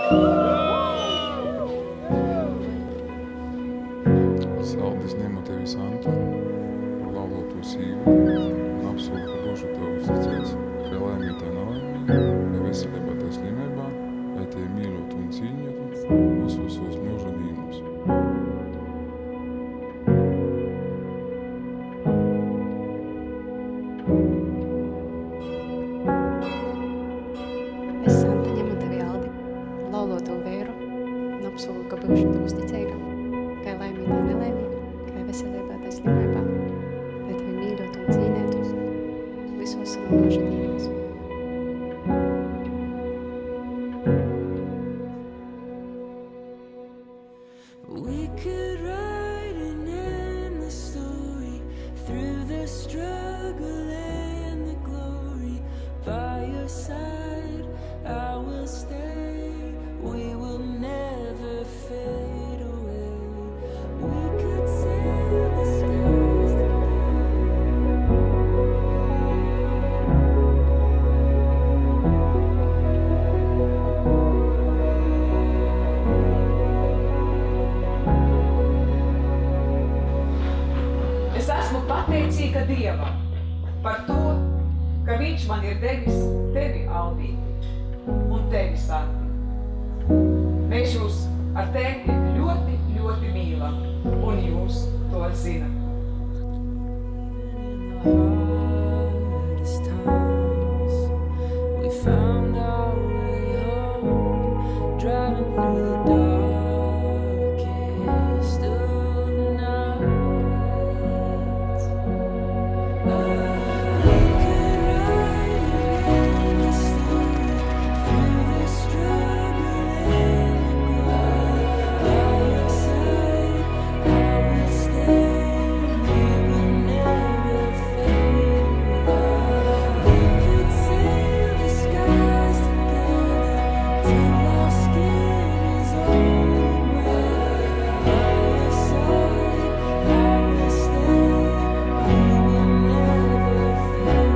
Saldis ņemu tevi santu, par laulāto sīvu, un apsolu, ka būšu tev uzticēts, ka laimītā nelaimīga, vai veselībā tai slimībā, vai tie mīļot un cīņotu, visos mūža dīnos. Es, Santa, ņemu tevi Aldi, laulāto vēru, un apsolu, ka būšu tev uzticīga, kā laimītā nelaimīga, kā veselībā tai slimībā, lai tevi mīļot un cīnētos visos savu mūža dīnos. We could write an endless story through the struggle and the glory. By your side, I will stay. We will never fade away. We could sail the stars Es esmu pateicīga Dievam par to, ka Viņš man ir devis tevi, Aldīti, un tevi, Santi. Mēs jūs ar tēti ļoti, ļoti mīlam, un jūs to zinat. hardest times. We found our way home, driving through the darkest of nights. We could write an endless story through the struggle and the glory. By your side, I will stay. We will never fade away. We could sail the skies together till our skin is all red. By your side, I will stay. We will never fade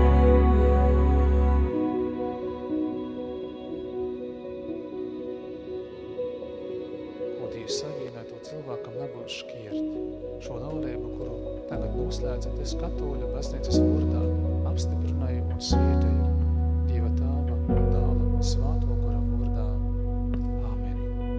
Ko Dievs savienoto cilvēkam nebūs šķirt. Šo laulību, kuru tagad noslēdzat es Katoļu baznīcas vārdā, apstiprināju un svētīju Dieva Tēva un Dēla un Svētā gara vārdā. Āmen.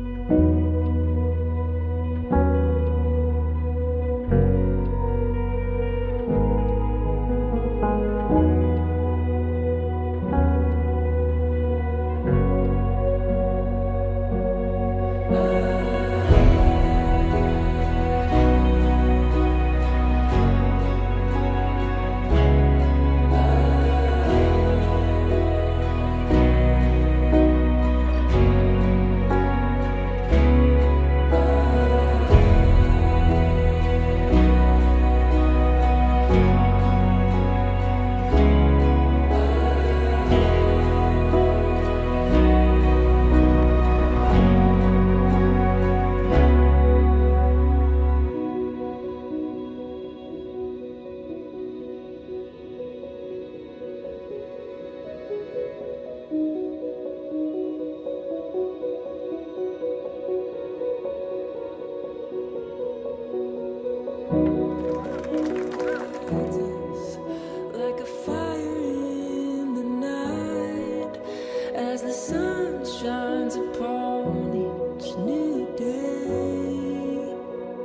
like a fire in the night as the sun shines upon each new day.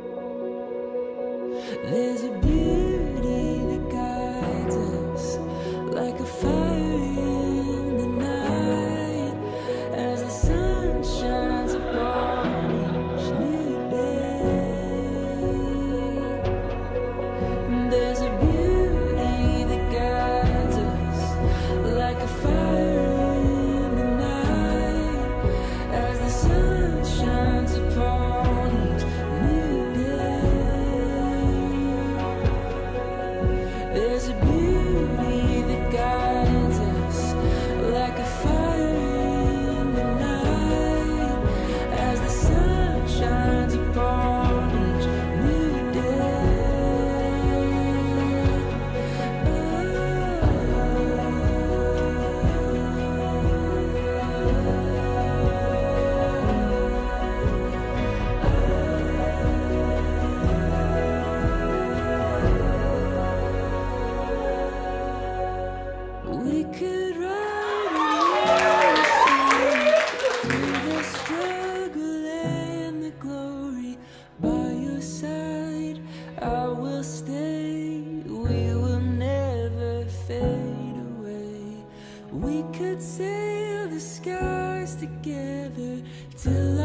There's a beauty that guides us like a fire in the night as the sun shines upon each new day. There's a beauty that guides us like a fire in the night as We could ride a through the struggle and the glory. By your side, I will stay. We will never fade away. We could sail the skies together till